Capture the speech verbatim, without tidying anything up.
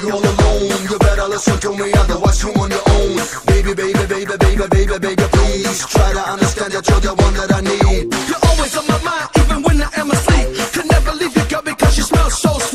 you all alone. You better listen to me, otherwise you're on your own. Baby, baby, baby, baby, baby, baby, please try to understand that you're the one that I need. You're always on my mind, even when I am asleep. Can never leave you, girl, because you smell so sweet.